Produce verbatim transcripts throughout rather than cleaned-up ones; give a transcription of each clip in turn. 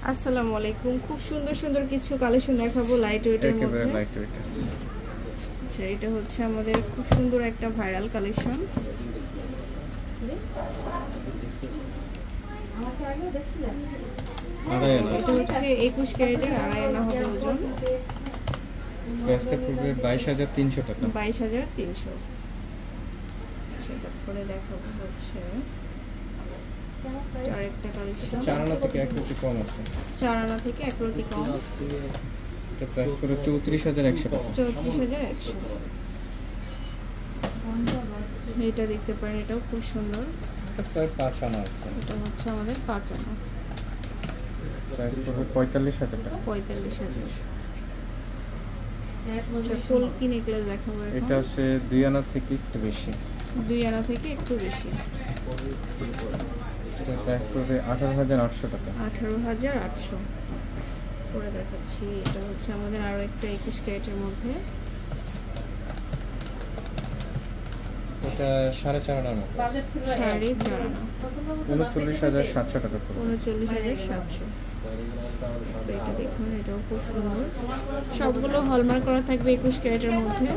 আসসালামু আলাইকুম। খুব সুন্দর সুন্দর কিছু কালেকশন দেখাবো লাইট ওয়েটের মধ্যে। লাইট ওয়েট আছে। আচ্ছা, এটা হচ্ছে আমাদের খুব সুন্দর একটা ভাইরাল কালেকশন। এটা হচ্ছে একুশ ক্যারেটের আড়াই আনা হবে ওজন। প্রাইসটা পড়বে বাইশ হাজার তিনশো টাকা। বাইশ হাজার তিনশো। সেটা করে দেখাবো হচ্ছে আরেকটা কালেকশন। চার আনা থেকে এক রতি কম আছে। চার আনা থেকে এক রতি কম। এটা প্রাইস পড়বে চৌত্রিশ হাজার একশো টাকা। চৌত্রিশ হাজার একশো। এটা দেখতে পারেন, এটাও খুব সুন্দর। এটা প্রায় পাঁচ আনা আছে। এটা হচ্ছে আমাদের পাঁচ আনা। প্রাইস পড়বে পঁয়তাল্লিশ হাজার টাকা। পঁয়তাল্লিশ হাজার। আচ্ছা, ফুলকি নেকলেস দেখাবো এখন। এটা আছে দুই আনা থেকে একটু বেশি। দুই আনা থেকে একটু বেশি। এটা প্রাইস পড়বে আঠারো হাজার আটশো টাকা। আঠারো হাজার আটশো করে দেখাচ্ছি। এটা হচ্ছে আমাদের আরো একটা একুশ ক্যারেটের মধ্যে। এটা সাড়ে চার আনার মতো। সাড়ে চার আনা। উনচল্লিশ হাজার সাতশো টাকা পড়বে। উনচল্লিশ হাজার সাতশো। এটা দেখুন, এটাও খুব সুন্দর। সবগুলো হলমার্ক করা থাকবে একুশ ক্যারেটের মধ্যে।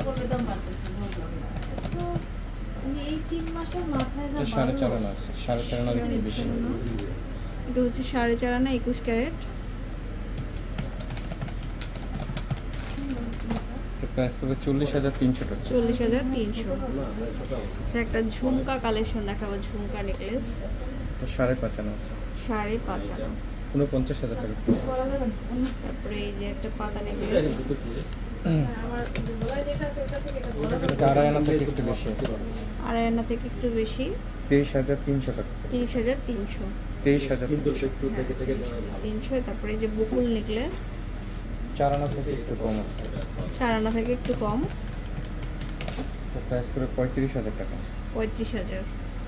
এটা সাড়ে চার আনা আছে। সাড়ে চার আনার একটু বেশি। এটা হচ্ছে সাড়ে চার আনা একুশ ক্যারেট। প্রাইস পড়বে চল্লিশ হাজার তিনশো টাকা। চল্লিশ হাজার তিনশো। আচ্ছা, একটা ঝুমকা কালেকশন দেখাবো। ঝুমকা নেকলেস এটা সাড়ে পাঁচ আনা আছে। সাড়ে পাঁচ আনা। উনপঞ্চাশ হাজার টাকা। তারপরে এই যে একটা পাতা নেকলেস। আড়াই আনা থেকে একটু বেশি আছে। আড়াই আনা থেকে একটু বেশি। তেইশ হাজার তিনশো টাকা। তিরিশ হাজার তিনশো। তেইশ হাজার তিনশো। তারপরে এই যে বকুল নেকলেস। চার আনা থেকে একটু কম আছে। চার আনা থেকে একটু কম। প্রাইস করে পঁয়ত্রিশ হাজার টাকা। পঁয়ত্রিশ হাজার।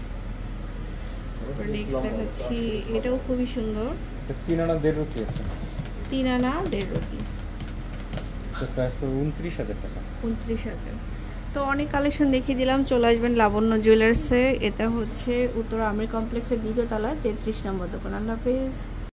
নেক্সট দেখাচ্ছি, এটাও খুবই সুন্দর। এটা তিন আনা দেড় রতি আছে। তিন আনা দেড় রতি। প্রাইস করে উনত্রিশ হাজার টাকা। উনত্রিশ হাজার। তো অনেক কালেকশন দেখিয়ে দিলাম। চলে আসবেন লাবণ্য জুয়েলার্সে। এটা হচ্ছে উত্তর আমির কমপ্লেক্সের দ্বিতীয় তলায় তেত্রিশ নম্বর দোকান। আল্লাহ হাফেজ।